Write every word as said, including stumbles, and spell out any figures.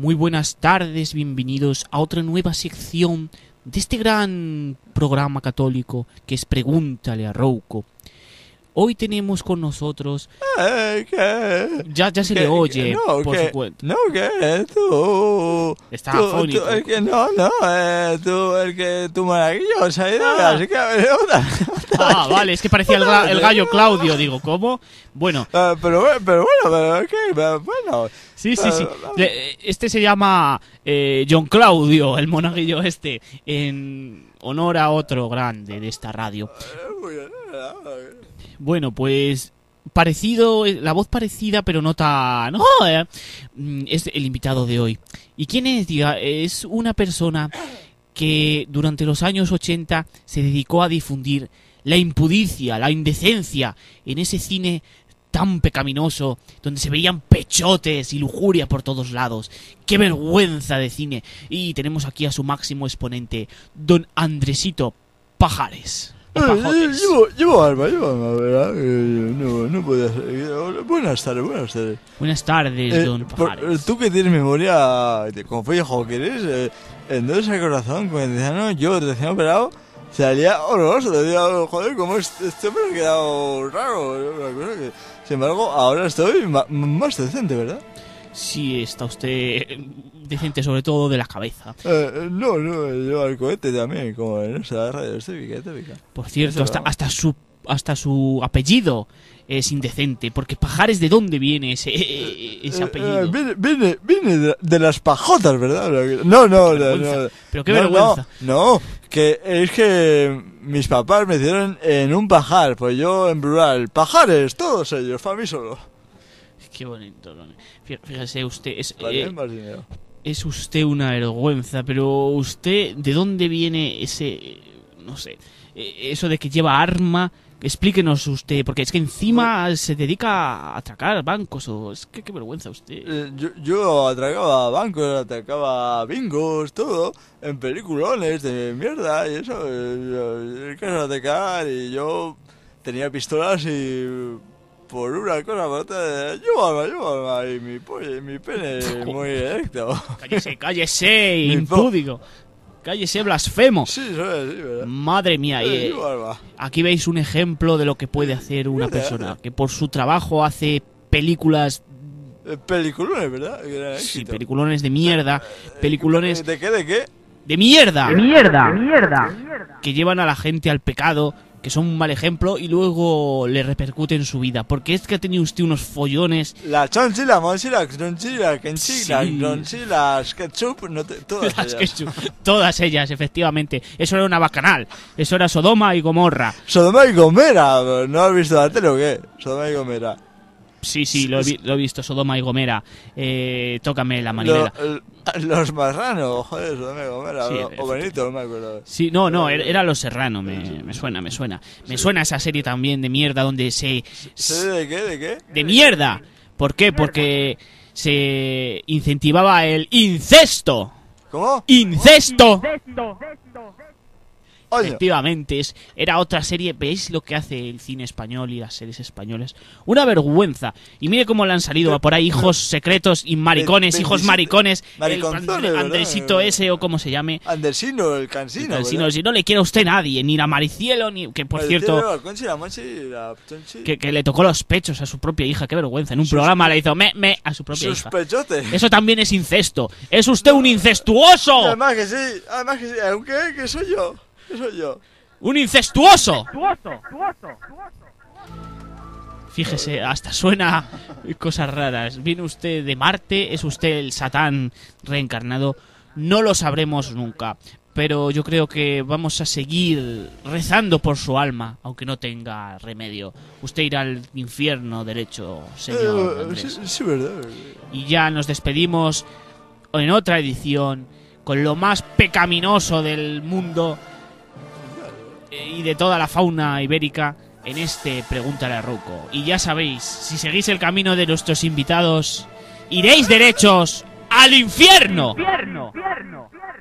Muy buenas tardes, bienvenidos a otra nueva sección de este gran programa católico que es Pregúntale a Rouco. Hoy tenemos con nosotros... Eh, ¿qué? Ya, ya se ¿Qué? le oye, No, por que- su cuenta. No, que tú... Está tú, afónico. tú, el que no, no, eh, tú, el que tu monaguillo se ha ido, Ah. así que ha venido otra. Ah, vale, es que parecía el, ga- el gallo Claudio, digo, ¿cómo? Bueno, Eh, pero, bueno, pero bueno, pero ¿qué? Pero bueno. sí, sí, sí. Eh, Le- Este se llama eh, John Claudio, el monaguillo este, en honor a otro grande de esta radio. eh, muy bien, eh, Bueno, pues parecido, la voz parecida, pero no tan... ¡Oh! eh, mm, Es el invitado de hoy. ¿Y quién es? Diga, es una persona que durante los años ochenta se dedicó a difundir la impudicia, la indecencia en ese cine tan pecaminoso, donde se veían pechotes y lujuria por todos lados. ¡Qué vergüenza de cine! Y tenemos aquí a su máximo exponente, don Andresito Pajares. Eh, Pajotes. Llevo, llevo alma, llevo alma, ¿verdad? Eh, No, no puede ser. Eh, Buenas tardes, buenas tardes. Buenas tardes, Eh, don por- Pajares. tú que tienes memoria de como viejo que eres, eh, entonces el corazón, cuando decían, no, yo recién operado, salía horroroso. Decía, joder, cómo este este hombre ha quedado raro. Una cosa que, sin embargo, ahora estoy ma- más decente, ¿verdad? Sí, está usted decente, sobre todo de la cabeza. Eh, no, no, yo al cohete también, como en esa radio estética, estética. Por cierto, Eso hasta, no. hasta su hasta su apellido es indecente. Porque Pajares, ¿de dónde viene ese, ese Eh, apellido? eh, viene, viene, viene de, de las pajotas, ¿verdad? No, no, Qué no, vergüenza. no. Pero qué no, vergüenza. No, no, que es que mis papás me hicieron en un pajar, pues yo en plural. Pajares, todos ellos, para mí solo. Qué bonito. ¿No? Fí- Fíjese usted, es, Para eh, mí más dinero. es usted una vergüenza. Pero usted, ¿de dónde viene ese, no sé, eh, eso de que lleva arma? Explíquenos usted, porque es que encima se dedica a atracar bancos. O es que qué vergüenza usted. Eh, yo, yo atracaba bancos, atracaba bingos, todo, en peliculones de mierda y eso. eh, El caso de atracar y yo tenía pistolas y por una cosa por otra, yo alma, yo alma, y mi, pollo, y mi pene muy erecto. Cállese, cállese, Mi impúdico. Cállese, blasfemo. Sí, eso es, sí, ¿verdad? Madre mía, Eh, eh, yo alma. aquí veis un ejemplo de lo que puede hacer una Mira, persona mira. que por su trabajo hace películas, Eh, Peliculones, ¿verdad? Que era sí, éxito. peliculones de mierda, peliculones ¿De qué, de qué? de mierda, ¡De mierda! ¡De mierda! que llevan a la gente al pecado, que son un mal ejemplo y luego le repercute en su vida. Porque es que ha tenido usted unos follones. La chonchi, la monchi, la cronchi, la kenchi, la Sí. cronchi, las ketchup, no te, todas Las ellas. que su- todas ellas, efectivamente. Eso era una bacanal. Eso era Sodoma y Gomorra. Sodoma y Gomera, ¿no has visto la tele o qué? Sodoma y Gomera. Sí, sí, lo he, vi- lo he visto, Sodoma y Gomera. Eh, tócame la manivela. Lo- los marranos, joder, Sodoma y Gomera. Sí, o- o efectivamente. Benito, no me acuerdo. Sí, no, no, era, era Los Serrano, me, me suena, me suena. Me suena esa serie también de mierda donde se... ¿Sé de qué? ¿De qué? ¡De mierda! ¿Por qué? Porque se incentivaba el incesto. ¿Cómo? ¡Incesto! Oye, Efectivamente, es, era otra serie. ¿Veis lo que hace el cine español y las series españolas? Una vergüenza. Y mire cómo le han salido por ahí hijos secretos y maricones, Ve- hijos veintisiete maricones. El mariconzones, Andre- ¿verdad? Andresito ese o como se llame. Andersino, el cansino. Si ¿verdad? no, si no le quiere a usted nadie, ni la Maricielo, ni... Que por El cierto... cielo, la conchi, la monchi, la chonchi. Que, que le tocó los pechos a su propia hija, qué vergüenza. En un Sus- programa le hizo me, me a su propia Sus hija. pechotes. Eso también es incesto. ¡Es usted un incestuoso! Además que sí, además que sí, aunque que soy yo, que soy yo. ¡Un incestuoso! Fíjese, hasta suena cosas raras. Viene usted de Marte, es usted el Satán reencarnado. No lo sabremos nunca. Pero yo creo que vamos a seguir rezando por su alma, aunque no tenga remedio. Usted irá al infierno derecho, señor Eh, Andrés. sí, sí, verdad. Y ya nos despedimos en otra edición con lo más pecaminoso del mundo eh, y de toda la fauna ibérica en este Pregúntale a Rouco. Y ya sabéis, si seguís el camino de nuestros invitados, iréis derechos al infierno. ¡Infierno!